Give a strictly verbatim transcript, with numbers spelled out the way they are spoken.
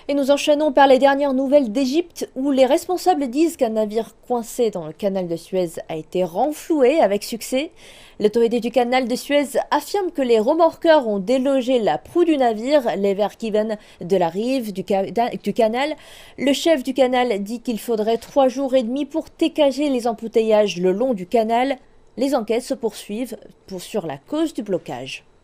Et nous enchaînons par les dernières nouvelles d'Égypte où les responsables disent qu'un navire coincé dans le canal de Suez a été renfloué avec succès. L'autorité du canal de Suez affirme que les remorqueurs ont délogé la proue du navire, l'Ever-Given, de la rive du, ca du canal. Le chef du canal dit qu'il faudrait trois jours et demi pour dégager les embouteillages le long du canal. Les enquêtes se poursuivent pour, sur la cause du blocage.